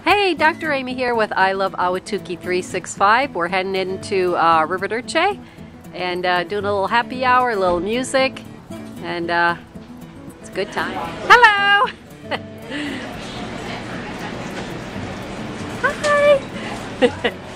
Hey, Dr. Amy here with I Love Ahwatukee 365. We're heading into Arrivederci and doing a little happy hour, a little music, and it's a good time. Hello! Hi!